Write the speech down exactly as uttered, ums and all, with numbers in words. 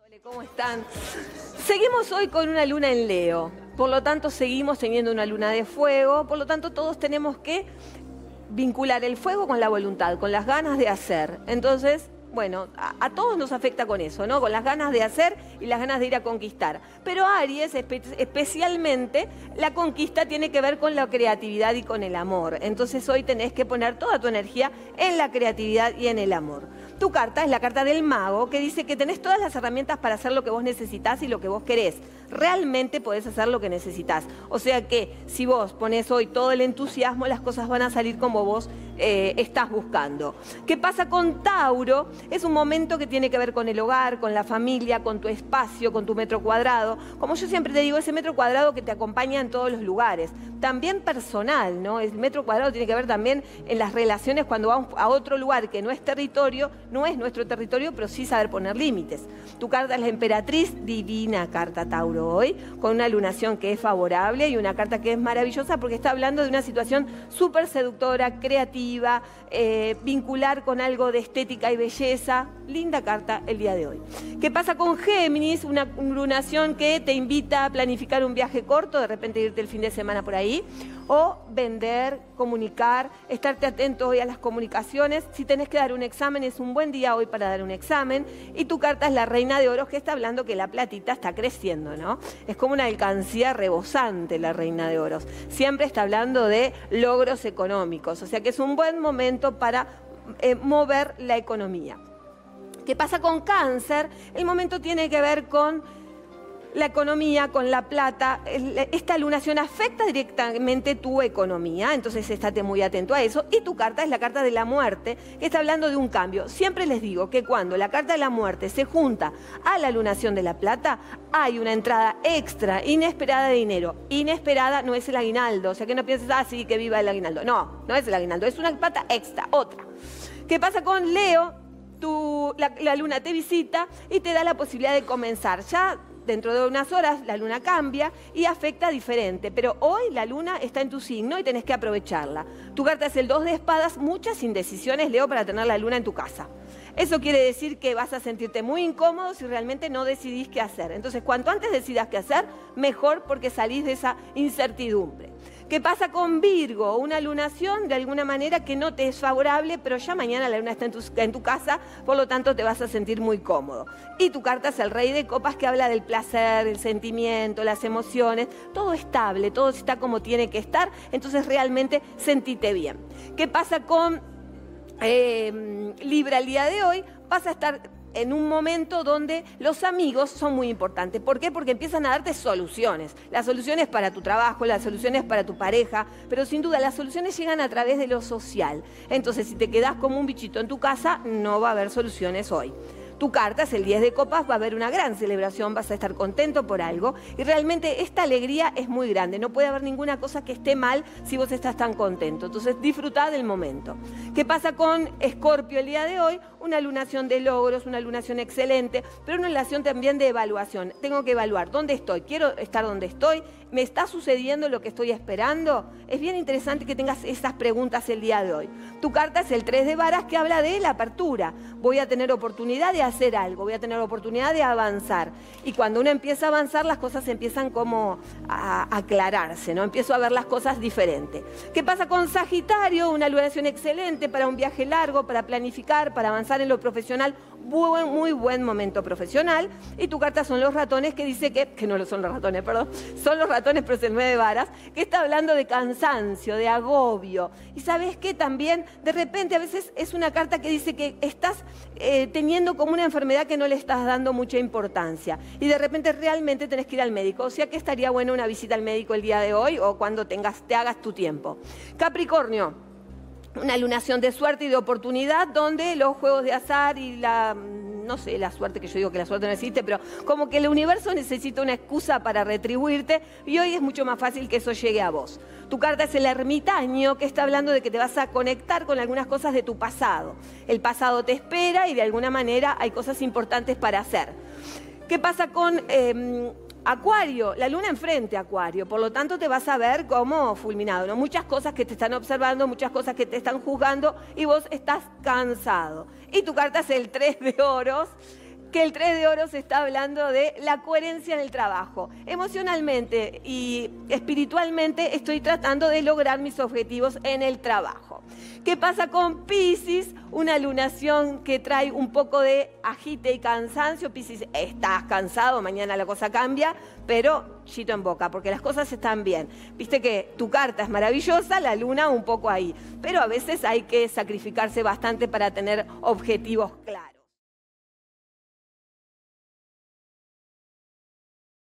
Hola, ¿cómo están? Seguimos hoy con una luna en Leo, por lo tanto seguimos teniendo una luna de fuego, por lo tanto todos tenemos que vincular el fuego con la voluntad, con las ganas de hacer. Entonces, bueno, a, a todos nos afecta con eso, ¿no? Con las ganas de hacer y las ganas de ir a conquistar. Pero Aries, espe especialmente, la conquista tiene que ver con la creatividad y con el amor. Entonces hoy tenés que poner toda tu energía en la creatividad y en el amor. Tu carta es la carta del mago, que dice que tenés todas las herramientas para hacer lo que vos necesitás y lo que vos querés. Realmente podés hacer lo que necesitas. O sea que si vos ponés hoy todo el entusiasmo, las cosas van a salir como vos eh, estás buscando. ¿Qué pasa con Tauro? Es un momento que tiene que ver con el hogar, con la familia, con tu espacio, con tu metro cuadrado. Como yo siempre te digo, ese metro cuadrado que te acompaña en todos los lugares. También personal, ¿no? El metro cuadrado tiene que ver también en las relaciones cuando vamos a otro lugar que no es territorio, no es nuestro territorio, pero sí saber poner límites. Tu carta es la emperatriz, divina carta Tauro hoy, con una lunación que es favorable y una carta que es maravillosa porque está hablando de una situación súper seductora, creativa, eh, vincular con algo de estética y belleza. Linda carta el día de hoy. ¿Qué pasa con Géminis? Una lunación que te invita a planificar un viaje corto, de repente irte el fin de semana por ahí, o vender, comunicar, estarte atento hoy a las comunicaciones. Si tenés que dar un examen, es un buen día hoy para dar un examen. Y tu carta es la reina de oros, que está hablando que la platita está creciendo, ¿no? Es como una alcancía rebosante la reina de oros. Siempre está hablando de logros económicos, o sea que es un buen momento para eh, mover la economía. ¿Qué pasa con Cáncer? El momento tiene que ver con la economía, con la plata. Esta lunación afecta directamente tu economía, entonces estate muy atento a eso. Y tu carta es la carta de la muerte, que está hablando de un cambio. Siempre les digo que cuando la carta de la muerte se junta a la lunación de la plata, hay una entrada extra, inesperada de dinero. Inesperada no es el aguinaldo, o sea que no pienses, ah, sí, que viva el aguinaldo. No, no es el aguinaldo, es una plata extra, otra. ¿Qué pasa con Leo? Tu, la, la luna te visita y te da la posibilidad de comenzar. Ya dentro de unas horas la luna cambia y afecta diferente, pero hoy la luna está en tu signo y tenés que aprovecharla. Tu carta es el dos de espadas, muchas indecisiones, Leo, para tener la luna en tu casa. Eso quiere decir que vas a sentirte muy incómodo si realmente no decidís qué hacer. Entonces, cuanto antes decidas qué hacer, mejor, porque salís de esa incertidumbre. ¿Qué pasa con Virgo? Una lunación de alguna manera que no te es favorable, pero ya mañana la luna está en tu, en tu casa, por lo tanto te vas a sentir muy cómodo. Y tu carta es el rey de copas, que habla del placer, el sentimiento, las emociones, todo estable, todo está como tiene que estar, entonces realmente sentite bien. ¿Qué pasa con eh, Libra el día de hoy? Vas a estar en un momento donde los amigos son muy importantes. ¿Por qué? Porque empiezan a darte soluciones. Las soluciones para tu trabajo, las soluciones para tu pareja, pero sin duda las soluciones llegan a través de lo social. Entonces, si te quedás como un bichito en tu casa, no va a haber soluciones hoy. Tu carta es el diez de copas, va a haber una gran celebración, vas a estar contento por algo y realmente esta alegría es muy grande. No puede haber ninguna cosa que esté mal si vos estás tan contento. Entonces disfrutá del momento. ¿Qué pasa con Escorpio el día de hoy? Una lunación de logros, una lunación excelente, pero una lunación también de evaluación. Tengo que evaluar dónde estoy, quiero estar donde estoy, ¿me está sucediendo lo que estoy esperando? Es bien interesante que tengas esas preguntas el día de hoy. Tu carta es el tres de varas, que habla de la apertura. Voy a tener oportunidad de hacer algo, voy a tener oportunidad de avanzar. Y cuando uno empieza a avanzar, las cosas empiezan como a aclararse, ¿no? Empiezo a ver las cosas diferentes. ¿Qué pasa con Sagitario? Una lunación excelente para un viaje largo, para planificar, para avanzar en lo profesional. Muy, muy buen momento profesional. Y tu carta son los ratones, que dice que, que no lo son los ratones, perdón, son los ratones, pero es el nueve de varas, que está hablando de cansancio, de agobio. Y sabes que también, de repente, a veces es una carta que dice que estás eh, teniendo como una enfermedad que no le estás dando mucha importancia. Y de repente realmente tenés que ir al médico. O sea que estaría bueno una visita al médico el día de hoy o cuando tengas, te hagas tu tiempo. Capricornio. Una lunación de suerte y de oportunidad, donde los juegos de azar y la, no sé, la suerte, que yo digo que la suerte no existe, pero como que el universo necesita una excusa para retribuirte y hoy es mucho más fácil que eso llegue a vos. Tu carta es el ermitaño, que está hablando de que te vas a conectar con algunas cosas de tu pasado. El pasado te espera y de alguna manera hay cosas importantes para hacer. ¿Qué pasa con Eh, Acuario? La luna enfrente a Acuario, por lo tanto te vas a ver como fulminado, ¿no? Muchas cosas que te están observando, muchas cosas que te están juzgando y vos estás cansado. Y tu carta es el tres de oros, que el tres de oros está hablando de la coherencia en el trabajo. Emocionalmente y espiritualmente estoy tratando de lograr mis objetivos en el trabajo. ¿Qué pasa con Piscis? Una lunación que trae un poco de agite y cansancio. Piscis, estás cansado, mañana la cosa cambia, pero chito en boca, porque las cosas están bien. Viste que tu carta es maravillosa, la luna un poco ahí, pero a veces hay que sacrificarse bastante para tener objetivos claros.